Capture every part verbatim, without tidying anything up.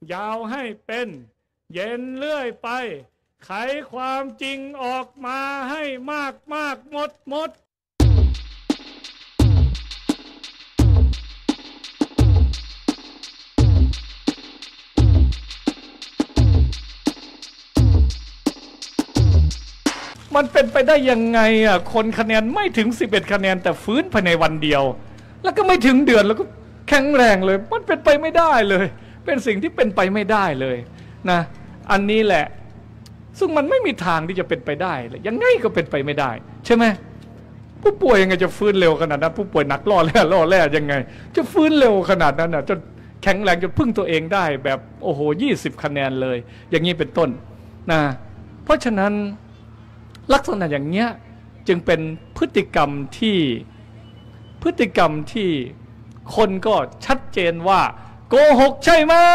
ยาวให้เป็นเย็นเรื่อยไปไขความจริงออกมาให้มากมากหมดหมดมันเป็นไปได้ยังไงอ่ะคนคะแนนไม่ถึงสิบเอ็ดคะแนนแต่ฟื้นภายในวันเดียวแล้วก็ไม่ถึงเดือนแล้วก็แข็งแรงเลยมันเป็นไปไม่ได้เลยเป็นสิ่งที่เป็นไปไม่ได้เลยนะอันนี้แหละซึ่งมันไม่มีทางที่จะเป็นไปได้เลยยังไงก็เป็นไปไม่ได้ใช่ไหมผู้ป่วยยังไงจะฟื้นเร็วขนาดนั้นผู้ป่วยหนักล่อแร่ล่อแร่ยังไงจะฟื้นเร็วขนาดนั้นอ่ะจนแข็งแรงจนพึ่งตัวเองได้แบบโอ้โหยี่สิบคะแนนเลยอย่างนี้เป็นต้นนะเพราะฉะนั้นลักษณะอย่างเนี้ยจึงเป็นพฤติกรรมที่พฤติกรรมที่คนก็ชัดเจนว่าโกหกใช่ไหม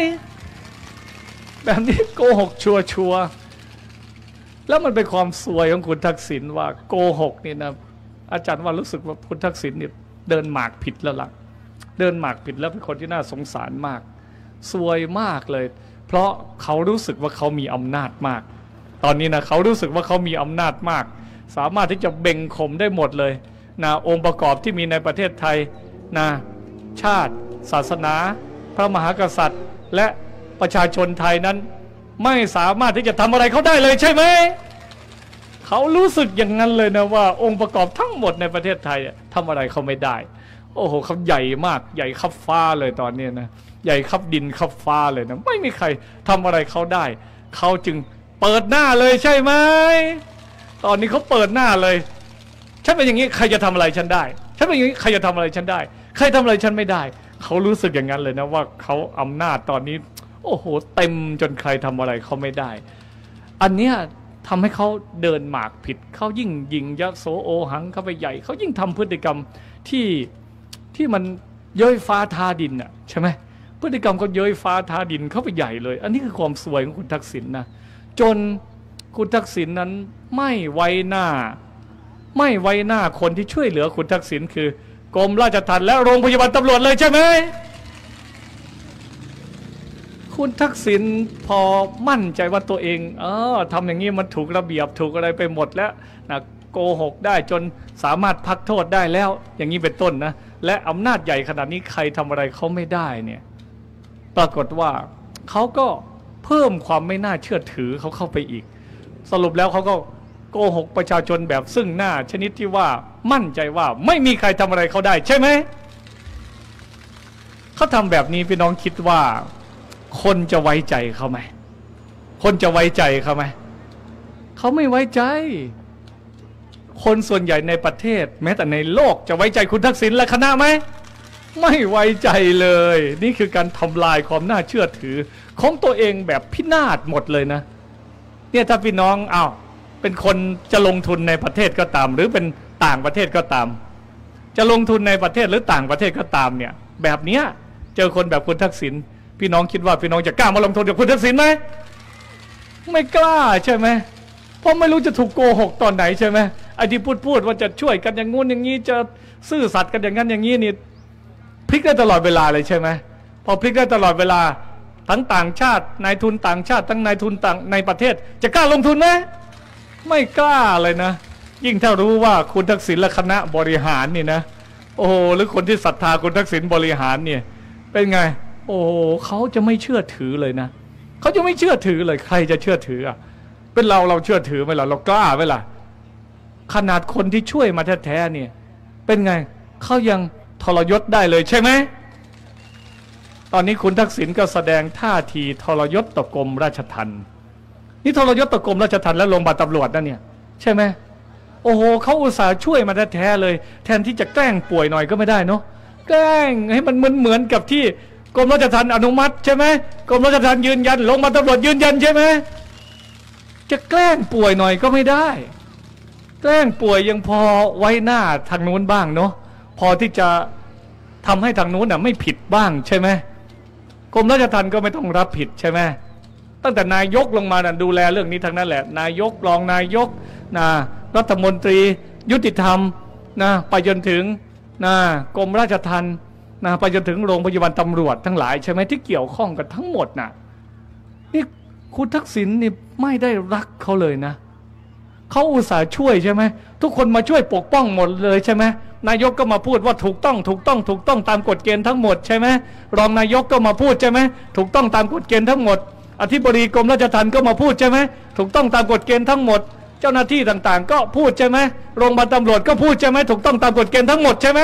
แบบนี้โกหกชัวชัวแล้วมันเป็นความซวยของคุณทักษิณว่าโกหกนี่นะอาจารย์ว่ารู้สึกว่าคุณทักษิณเนี่ยเดินหมากผิดแล้วล่ะเดินหมากผิดแล้วเป็นคนที่น่าสงสารมากซวยมากเลยเพราะเขารู้สึกว่าเขามีอำนาจมากตอนนี้นะเขารู้สึกว่าเขามีอำนาจมากสามารถที่จะเบ่งข่มได้หมดเลยนะองค์ประกอบที่มีในประเทศไทยนะชาติศาสนาพระมหากษัตริย์และประชาชนไทยนั้นไม่สามารถที่จะทำอะไรเขาได้เลยใช่ไหมเขารู้สึกอย่างนั้นเลยนะว่าองค์ประกอบทั้งหมดในประเทศไทยทำอะไรเขาไม่ได้โอ้โหเขาใหญ่มากใหญ่ขับฟ้าเลยตอนนี้นะใหญ่ขับดินขับฟ้าเลยนะไม่มีใครทำอะไรเขาได้เขาจึงเปิดหน้าเลยใช่ไหมตอนนี้เขาเปิดหน้าเลยฉันเป็นอย่างนี้ใครจะทำอะไรฉันได้ฉันเป็นอย่างนี้ใครจะทำอะไรฉันได้ใครทำอะไรฉันไม่ได้เขารู้สึกอย่างนั้นเลยนะว่าเขาอำนาจตอนนี้โอ้โหเต็มจนใครทำอะไรเขาไม่ได้อันเนี้ยทำให้เขาเดินหมากผิดเขายิ่งยิงยะโสโอหังเข้าไปใหญ่เขายิ่งทำพฤติกรรมที่ที่มันเย้ยฟ้าทาดินอ่ะใช่ไหมพฤติกรรมเขาเย้ยฟ้าทาดินเข้าไปใหญ่เลยอันนี้คือความสวยของคุณทักษิณนะจนคุณทักษิณนั้นไม่ไว้หน้าไม่ไว้หน้าคนที่ช่วยเหลือคุณทักษิณคือกรมราชทัณฑ์และโรงพยาบาลตำรวจเลยใช่ไหมคุณทักษิณพอมั่นใจว่าตัวเองเออทำอย่างนี้มันถูกระเบียบถูกอะไรไปหมดแล้วนะโกหกได้จนสามารถพักโทษได้แล้วอย่างนี้เป็นต้นนะและอำนาจใหญ่ขนาดนี้ใครทำอะไรเขาไม่ได้เนี่ยปรากฏว่าเขาก็เพิ่มความไม่น่าเชื่อถือเขาเข้าไปอีกสรุปแล้วเขาก็โกหกประชาชนแบบซึ่งหน้าชนิดที่ว่ามั่นใจว่าไม่มีใครทำอะไรเขาได้ใช่ไหมเขาทำแบบนี้พี่น้องคิดว่าคนจะไว้ใจเขาไหมคนจะไว้ใจเขาไหมเขาไม่ไว้ใจคนส่วนใหญ่ในประเทศแม้แต่ในโลกจะไว้ใจคุณทักษิณและคณะไหมไม่ไว้ใจเลยนี่คือการทำลายความน่าเชื่อถือของตัวเองแบบพินาศหมดเลยนะเนี่ยถ้าพี่น้องอ้าวเป็นคนจะลงทุนในประเทศก็ตามหรือเป็นต่างประเทศก็ตามจะลงทุนในประเทศหรือต่างประเทศก็ตามเนี่ยแบบเนี้ยเจอคนแบบคุณทักษิณพี่น้องคิดว่าพี่น้องจะกล้ามาลงทุนกับคุณทักษิณไหมไม่กล้าใช่ไหมเพราะไม่รู้จะถูกโกหกตอนไหนใช่ไหมไอ้ที่พูดพูดว่าจะช่วยกันอย่างงู้นอย่างนี้จะซื่อสัตย์กันอย่างนั้นอย่างนี้นี่พลิกได้ตลอดเวลาเลยใช่ไหมพอพลิกได้ตลอดเวลาทั้งต่างชาตินายทุนต่างชาติทั้งนายทุนต่างในประเทศจะกล้าลงทุนไหมไม่กล้าเลยนะยิ่งถ้ารู้ว่าคุณทักษิณและคณะบริหารนี่นะโอ้โหหรือคนที่ศรัทธาคุณทักษิณบริหารเนี่ยเป็นไงโอ้โหเขาจะไม่เชื่อถือเลยนะเขาจะไม่เชื่อถือเลยใครจะเชื่อถืออ่ะเป็นเราเราเชื่อถือไหมล่ะเรากล้าไหมล่ะขนาดคนที่ช่วยมาแท้ๆเนี่ยเป็นไงเขายังทรยศได้เลยใช่ไหมตอนนี้คุณทักษิณก็แสดงท่าทีทรยศต่อกรมราชทัณฑ์นี่ทรยศต่อกรมราชทัณฑ์และโรงพยาบาลตำรวจนั่นเนี่ยใช่ไหมโอ้โหเขาอุตส่าห์ช่วยมาแท้ๆเลยแทนที่จะแกล้งป่วยหน่อยก็ไม่ได้เนาะแกล้งให้มันเหมือนเหมือนกับที่กรมราชทัณฑ์อนุมัติใช่ไหมกรมราชทัณฑ์ยืนยันโรงพยาบาลตำรวจยืนยันใช่ไหมจะแกล้งป่วยหน่อยก็ไม่ได้แกล้งป่วยยังพอไว้หน้าทางนู้นบ้างเนาะพอที่จะทำให้ทางนู้นน่ะไม่ผิดบ้างใช่ไหมกรมราชทัณฑ์ก็ไม่ต้องรับผิดใช่ไหมตั้งแต่นายกลงมาน่ะดูแลเรื่องนี้ทั้งนั้นแหละนายกรองนายกนะรัฐมนตรียุติธรรมนะไปจนถึงนะกรมราชทัณฑ์นะไปจนถึงโรงพยาบาลตำรวจทั้งหลายใช่ไหมที่เกี่ยวข้องกันทั้งหมดน่ะนี่คุณทักษิณนี่ไม่ได้รักเขาเลยนะเขาอุตส่าห์ช่วยใช่ไหมทุกคนมาช่วยปกป้องหมดเลยใช่ไหมนายกก็มาพูดว่าถูกต้องถูกต้องถูกต้องตามกฎเกณฑ์ทั้งหมดใช่ไหมรองนายกก็มาพูดใช่ไหมถูกต้องตามกฎเกณฑ์ทั้งหมดอธิบดีกรมราชทัณฑ์ก็มาพูดใช่ไหมถูกต้องตามกฎเกณฑ์ทั้งหมดเจ้าหน้าที่ต่างๆก็พูดใช่ไหมโรงพยาบาลตำรวจก็พูดใช่ไหมถูกต้องตามกฎเกณฑ์ทั้งหมดใช่ไหม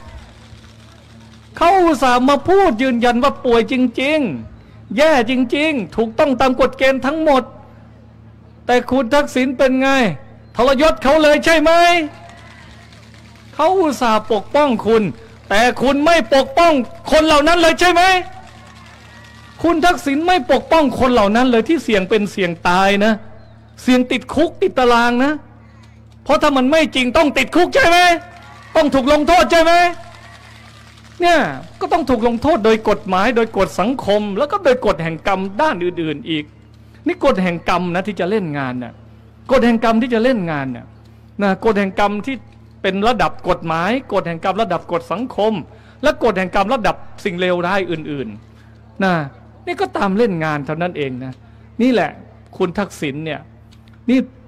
เขาอุตส่าห์มาพูดยืนยันว่าป่วยจริงๆแย่จริงๆถูกต้องตามกฎเกณฑ์ทั้งหมดแต่คุณทักษิณเป็นไงทรยศเขาเลยใช่ไหมเขาอุตส่าห์ปกป้องคุณแต่คุณไม่ปกป้องคนเหล่านั้นเลยใช่ไหมคุณทักษิณไม่ปกป้องคนเหล่านั้นเลยที่เสี่ยงเป็นเสี่ยงตายนะเสี่ยงติดคุกติดตารางนะเพราะถ้ามันไม่จริงต้องติดคุกใช่ไหมต้องถูกลงโทษใช่ไหมเนี่ยก็ต้องถูกลงโทษโดยกฎหมายโดยกฎสังคมแล้วก็โดยกฎแห่งกรรมด้านอื่นๆอีกนี่กฎแห่งกรรมนะที่จะเล่นงานน่ะกฎแห่งกรรมที่จะเล่นงานน่ะนะกฎแห่งกรรมที่เป็นระดับกฎหมายกฎแห่งกรรมระดับกฎสังคมและกฎแห่งกรรมระดับสิ่งเลวร้ายอื่นๆนะนี่ก็ตามเล่นงานเท่านั้นเองนะนี่แหละคุณทักษิณเนี่ยนี่